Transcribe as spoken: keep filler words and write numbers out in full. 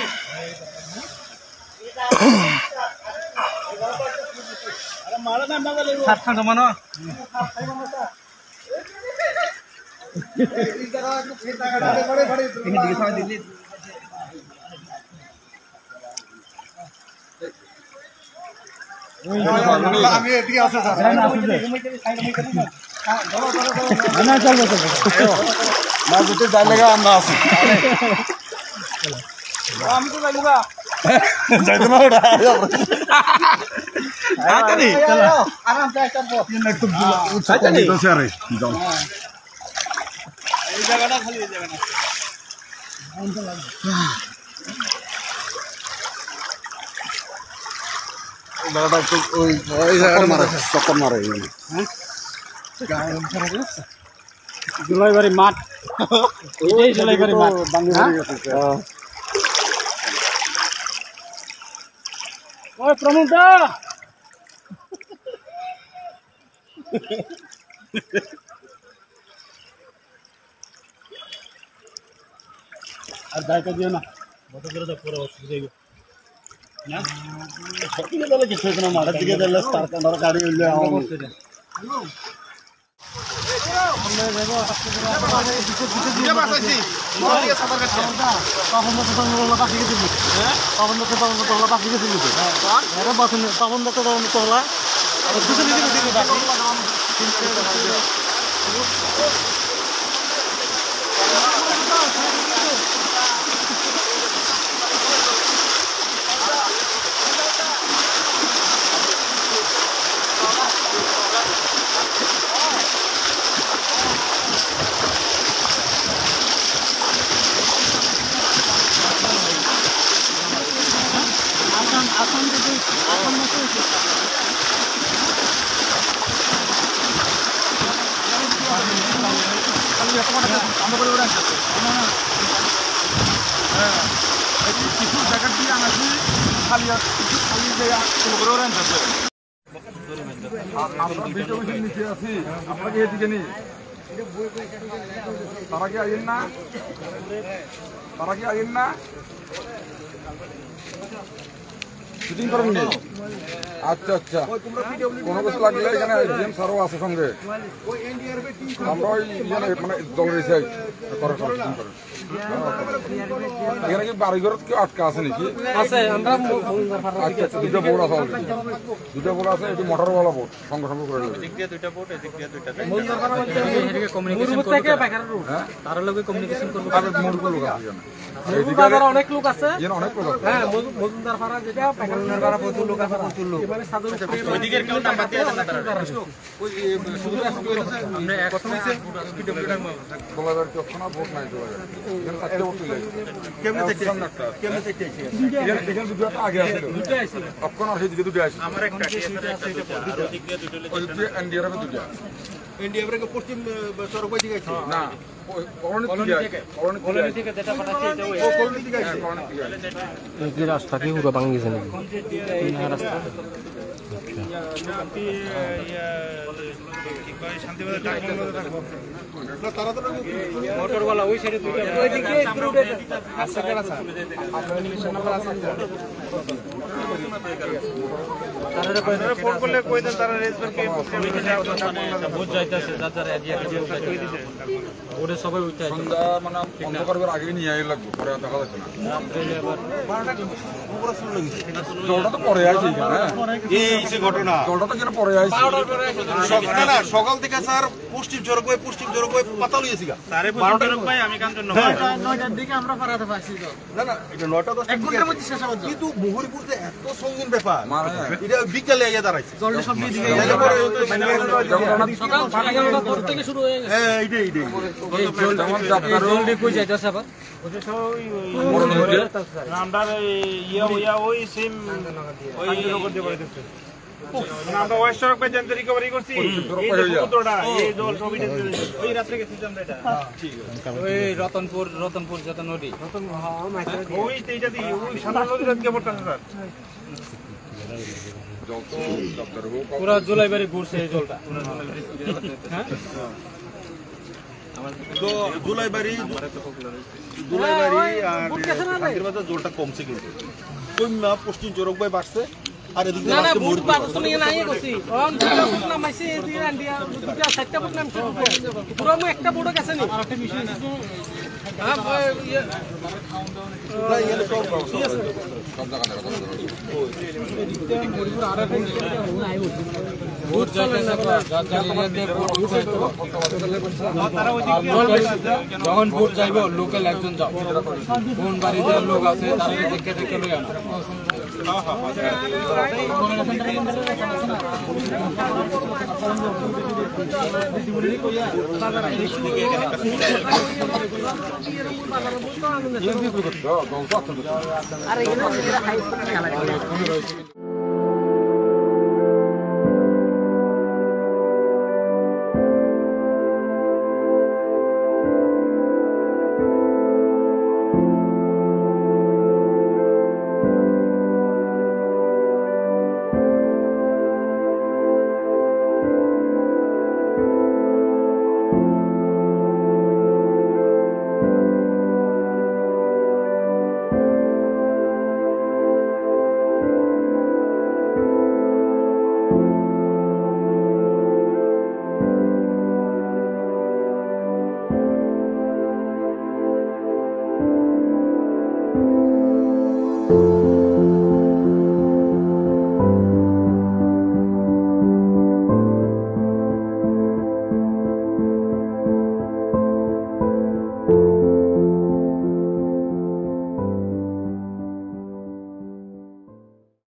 সাতখান জমানো আমি এদিকে আছে স্যার না চলবে চলবে না যদি যাই লাগা আমরা আছি আমি তো যাইবো গা যাইতো না ওটা আতানি আরাম চাই করব একটু আতানি তো স্যার যাও এই জায়গাটা খালি এই জায়গাটা দাদা একটু ওই ওই জায়গাটা মারে চক্কর মারে হ্যাঁ জুলাইবাড়ি মাঠ এইটাই জুলাইবাড়ি মাঠ ওই প্রমুখদা আর দায়িত্ব দিও না বড় করে তো পুরো বুঝাইব না সকিলে দলে কিছু না মাঠের দিকে দিলে স্টার কান্ডার গাড়ি হইলে আমরা দেখো দিকে বাসাইছি দিকে সাদা কাটছে তখন তো তখন ওলা পাখিকে দিবি হ্যাঁ তখন তো তখন তো ওলা পাখিকে দিবি হ্যাঁ এরা বাসন তখন তো তখন তো ওলা আর দুটো দিকে দিবি বাকি আসন যদি আসন মতো কিছু জায়গা দিয়ে আনাছি খালি খালি জায়গা করে ওরা আনছে আমরা ভিডিও ভিডিও নিচে আছি আমরা কি এদিকে নি তারা কি আইন না তারা কি আইন না শুটিং করেন নি আচ্ছা আচ্ছা কোনো কিছু লাগলে এখানে জিএম স্যারও আছে সঙ্গে আমরা ওই মানে দল রয়েছে এখানে কি বাড়িঘর কেউ আটকা আছে নাকি আছে আমরা আচ্ছা আচ্ছা দুটো বোর্ড আছে অলরেডি দুটো বোর্ড আছে এটি মোটরওয়ালা বোর্ড সঙ্গে সঙ্গে করে নেবে দিক দিয়ে দুইটা বোট এদিক দিয়ে দুইটা মূল দরকার বলতে এদিকে কমিউনিকেশন করব থেকে পাখার রুট তার লগে কমিউনিকেশন করব আর মূল লোক আছে এখানে এদিকে অনেক লোক আছে এখানে অনেক লোক আছে হ্যাঁ মজুমদার পাড়া যেটা পাখার পাড়া প্রচুর লোক আছে প্রচুর লোক মানে সাদর ওইদিকে কেউ নাম্বার দিয়ে দেন না তারা ওই শুধু আমরা এক কথা হইছে পিডব্লিউডি বলার কি অপশন ভোট নাই তো এখানে চারটে ভোট চলে কেমনে দেখতে কেমনে দেখতে এখানে দুটো আগে আছে দুটো আছে অপশন আর সেদিকে দুটো আছে আমার একটা আছে আর ওদিক দিয়ে দুটো ওই দুটো এনডিআর এর দুটো ইন্ডিয়া ব্রেক পশ্চিম সরকার দিকে আছে না কলোনি থেকে কলোনি থেকে যেটা পাঠাচ্ছি এটা ওই কলোনি থেকে আছে কলোনি থেকে আছে এই রাস্তা কি পুরো ভাঙি গেছে নাকি এই রাস্তা শান্তি ইয়া কি কয় শান্তি বাজার ডাক বন্ধ থাকবো না তারা তো মোটরওয়ালা ওই সাইডে দুইটা ওইদিকে আছে কেন আছে নাম্বার আছে তারা কইরা ফোন করলে কই দেন তারা রেজবার কে বুঝ যাইতাছে যার যার এরিয়া কে কই দিছে ওরে সবাই উঠতে আছে সন্ধ্যা মানে বন্ধ করবার আগে নিয়ে আই লাগবে পরে দেখা যাচ্ছে না জলটা তো পরে আইছে এখানে এই যে ঘটনা জলটা তো এখানে পরে আইছে সকাল না সকাল থেকে স্যার পশ্চিম জোরক হয়ে পশ্চিম জোরক হয়ে পাতা লইছি গা সাড়ে বারোটা লোক ভাই আমি কাম জন্য নয়টার দিকে আমরা পারাতে পারছি তো না না এটা নয়টা দশটা এক ঘন্টার মধ্যে শেষ হবে কিন্তু মুহুরিপুরতে এত সঙ্গীন ব্যাপার মানে এটা বিকালে আইয়া দাঁড়াইছে জলটা সব দিয়ে দিকে যেমন সকাল এগারোটা পর থেকে শুরু হয়ে গেছে হ্যাঁ এইটাই এইটাই যেমন যাত্রার জলদি কই যাইতাছে আবার আমরা ইয়া ইয়া ওই সেম ওই নগর দিয়ে বাড়িতেছে আমরা ওয়েস্ট সড়ক পে জানতে রিকভারি করছি এই পুত্রটা এই জল সবই ওই রাতে গেছি আমরা এটা ঠিক আছে ওই রতনপুর রতনপুর যত নদী রতন হ্যাঁ মাইকা ওই তেইটা দি ওই সাদা নদী রাত কে পড়তাছে স্যার পুরো জুলাইবাড়ি ঘুরছে এই জলটা হ্যাঁ তো জুলাইবাড়ি জুলাইবাড়ি আর শান্তিরবাজার জোরটা কমছে কিন্তু কইমা পশ্চিম জোরক ভাই বাড়ছে আর এদিকে না না বুট বারোশো নিয়ে নাই করছি অন দুটা বুট নামাইছে এদিকে আন্ডিয়া দুটা চারটা বুট নামছে পুরো মু একটা বুট গেছে নি আরেকটা বিষয় আছে হ্যাঁ ইয়ে না এখানে সব সব জায়গা ভোট যখন ভোট যাইব লোকাল একজন যাও কোন বাড়িতে লোক আছে তারা দেখে দেখে লই আনো আর এখানে